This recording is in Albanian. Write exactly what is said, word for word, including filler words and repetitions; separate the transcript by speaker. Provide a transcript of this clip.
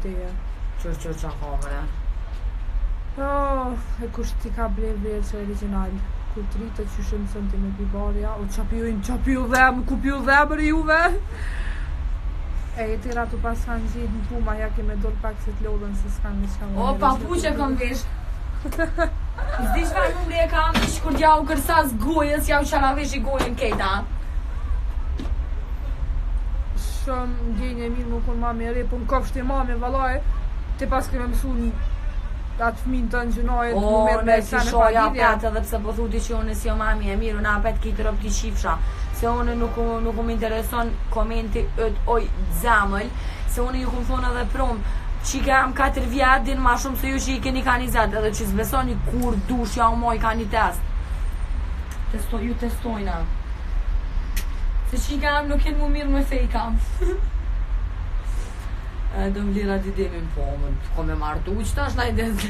Speaker 1: teje.
Speaker 2: Që që që kamere?
Speaker 1: Oh, e kush ti ka ble vlerë që original. Kur të rritë që shumë sënë ti me pibarja, o qa pjojnë, qa pjo dhemë, ku pjo dhemë rë juve? E e tira të pas kanë gjitë në puma, ja keme dorë pak se t'lodhen se s'kanë në shka më
Speaker 2: O, papuqe kom vesh. Zdi shka numri e kam ish kur t'ja u kërsas gojës, ja u qara vesh i gojën kejta.
Speaker 1: Shumë ndjenje mirë më kun mami e re, po në kofsht e mami valaj, ti pas keme mësu një atë fëmin të në gjënojët,
Speaker 2: O, në si shoja petë edhe pse po thuti që unë si o mami e mirë, unë apet kitër opti shifsha, se unë nuk, nuk më intereson komenti ët oj zemëll, se unë ju këmë thonë edhe prumë, që i kam katër vjetë, din ma shumë se ju që i keni ka një zetë, edhe që s'besoni kur dush ja u moj ka një test. Testo, ju testojna. Se që i kam nuk jenë mu mirë me fej kam. Do më lira t'i demin po, më ko me martu, që ta është na i